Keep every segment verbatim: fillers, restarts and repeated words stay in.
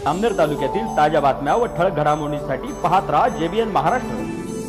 जामनेर तालुक्यातील ताज्या बातम्या व ठळक घडामोडींसाठी पाहत राहा जेबीएन महाराष्ट्र।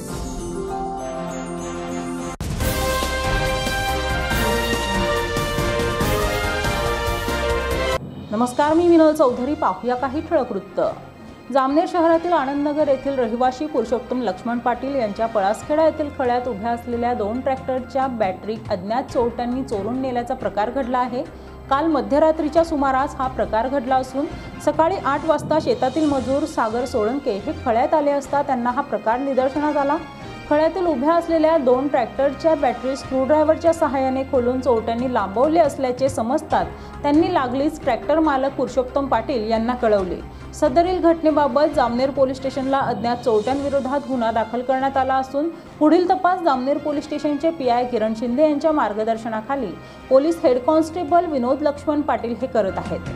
नमस्कार, मी विनोद चौधरी। पाहूया काही ठळक वृत्त। जामनेर शहरातील आनंदनगर येथील रहिवासी पुरुषोत्तम लक्ष्मण पाटील यांच्या पळासखेडा येथील खळ्यात उभ्या असलेल्या दोन ट्रॅक्टरच्या बॅटरी अज्ञात चोरट्यांनी चोरून नेल्याचा प्रकार घडला आहे। काल मध्यरात्रीच्या सुमारास हा प्रकार घडला असून सकाळी आठ वाजता शेतातील मजूर सागर सोळंके हे खळ्यात आले असता त्यांना हा प्रकार निदर्शनास आला। खळ्यातील उभ्या असलेल्या दोन ट्रॅक्टरच्या बॅटरी स्क्रूड्रायव्हरच्या सहाय्याने खोलून चोरट्यांनी लांबवले असल्याचे समजतात त्यांनी लागलीच ट्रॅक्टर मालक पुरुषोत्तम पाटील यांना कळवले। सदरील घटनेबाबत जामनेर पोलीस स्टेशनला अज्ञात चोरट्यांविरोधात गुन्हा दाखल करण्यात आला असून पुढील तपास जामनेर पोलीस स्टेशनचे पी आय किरण शिंदे यांच्या मार्गदर्शनाखाली police head constable Vinod Laxman Patil हे करत आहेत।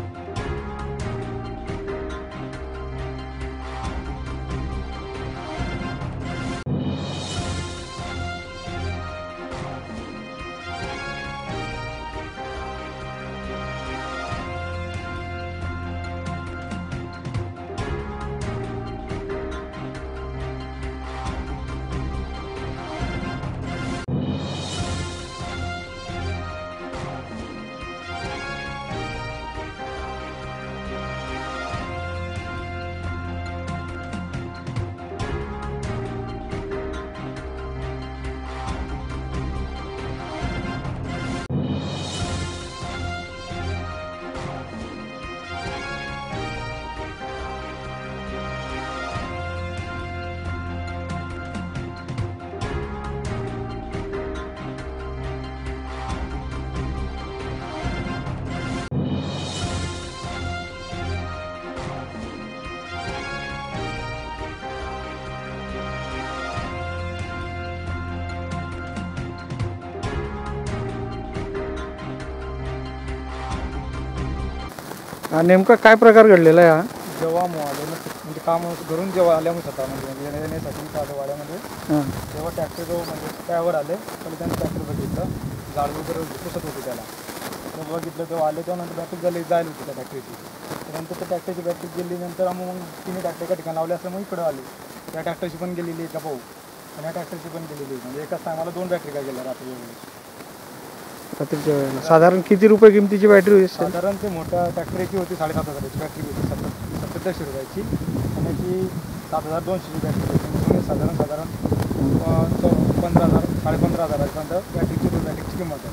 नेमका काय प्रकार घडलेला आहे? जेव्हा आले म्हणजे काम घरून जेव्हा आल्यामुळे होता म्हणजे येण्यासाठी चालू वाड्यामध्ये जेव्हा ट्रॅक्टर जो म्हणजे त्यावर आले तर त्यांनी ट्रॅक्टर बघितलं, झाड वगैरे पुसत होते त्याला तेव्हा बघितलं तेव्हा आले तेव्हा नंतर बॅटरी झाली जायला होती त्या ट्रॅक्टरची। त्यानंतर त्या ट्रॅक्टरची बॅटरी गेल्यानंतर मग तिने ट्रॅक्टर एका ठिकाणी लावले असल्यामुळे इकडं आले। त्या ट्रॅक्टरची पण गेलेली एका भाऊ आणि या ट्रॅक्टरची पण गेलेली म्हणजे एकाच टायमाला दोन बॅटरी काय गेल्या रात्री वेळेस। रात्रीच्या वेळेला साधारण किती रुपये किमतीची बॅटरी होती? साधारण ते मोठ्या ट्रॅक्टरची होती साडेसात हजाराची बॅटरी होती, सत्तर सत्तरशे रुपयाची आणि ती सात हजार दोनशेची बॅटरी होती म्हणजे साधारण साधारण पंधरा हजार साडेपंधरा हजारापर्यंत बॅटरीची बॅटरीची किंमत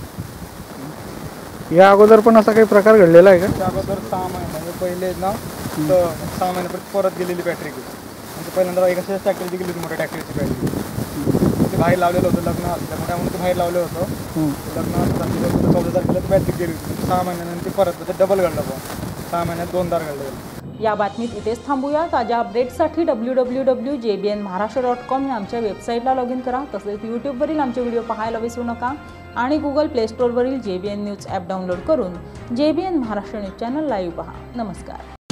आहे। या अगोदर पण असा काही प्रकार घडलेला आहे का? त्या अगोदर सहा महिने म्हणजे पहिले ना तर सहा महिन्यापर्यंत परत गेलेली बॅटरी गेली म्हणजे पहिल्यांदा एक अशाच ट्रॅक्टरची गेली होती मोठ्या ट्रॅक्टरची बॅटरी ते बाहेर लावलेलं होतं लग्न असल्यामुळे त्यामुळे ते बाहेर लावलं होतं लग्न असताना चौदा तारखेला बॅटरी गेली होती सहा महिन्यानंतर परत डबल घडलं पण सहा महिन्यात दोनदा घडलं। या बातमीत इथेच थांबूया। ताज्या अपडेट्ससाठी W W W J B N Maharashtra dot com या आमच्या वेबसाईटला लॉग इन करा। तसेच यूट्यूबवरील आमचे व्हिडिओ पाहायला विसरू नका आणि गुगल प्ले स्टोअरवरील J B N news app download करून J B N Maharashtra news channel live पहा। नमस्कार।